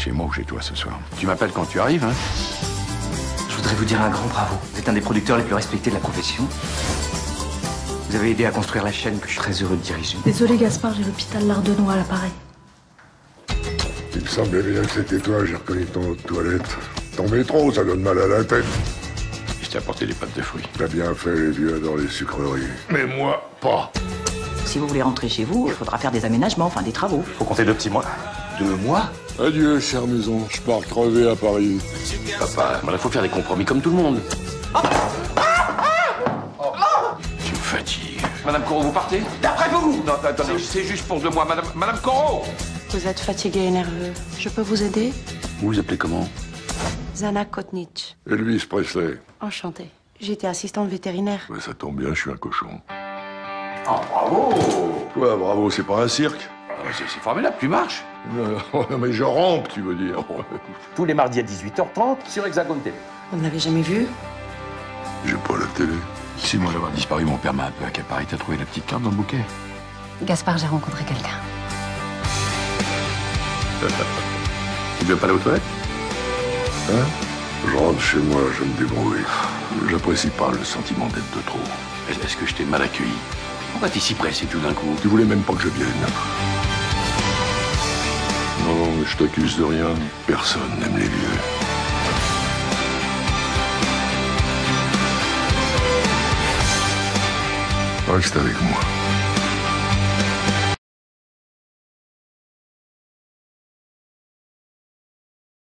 Chez moi ou chez toi ce soir. Tu m'appelles quand tu arrives, hein? Je voudrais vous dire un grand bravo. Vous êtes un des producteurs les plus respectés de la profession. Vous avez aidé à construire la chaîne que je suis très heureux de diriger. Désolé Gaspard, j'ai l'hôpital Lardenois à l'appareil. Il me semblait bien que c'était toi, j'ai reconnu ton toilette. Ton métro, ça donne mal à la tête. Je t'ai apporté des pâtes de fruits. T'as bien fait, les vieux adorent les sucreries. Mais moi, pas. Si vous voulez rentrer chez vous, il faudra faire des aménagements, enfin des travaux. Faut compter 2 petits mois. 2 mois? Adieu, chère maison, je pars crever à Paris. Papa, il faut faire des compromis comme tout le monde. Tu me fatigues. Madame Corot, vous partez? D'après vous! Non, attendez, c'est juste pour 2 mois. Madame Corot! Vous êtes fatigué et nerveux. Je peux vous aider? Vous vous appelez comment? Zana Kotnitch. Elvis Presley. Enchantée. J'étais assistante vétérinaire. Ouais, ça tombe bien, je suis un cochon. Oh, bravo! Quoi, bravo, c'est pas un cirque? C'est formidable, tu marches. Non, mais je rampe, tu veux dire. Tous les mardis à 18h30 sur Hexagone TV. Vous ne l'avez jamais vu? J'ai pas la télé. C'est moi d'avoir disparu, mon père m'a un peu accaparé. T'as trouvé la petite carte dans le bouquet? Gaspard, j'ai rencontré quelqu'un. Tu veux pas aller aux toilettes? Hein? Je rentre chez moi, je me débrouille. J'apprécie pas le sentiment d'être de trop. Est-ce que je t'ai mal accueilli? Pourquoi t'es si pressé tout d'un coup? Tu voulais même pas que je vienne. Non, mais je t'accuse de rien. Personne n'aime les vieux. Reste avec moi.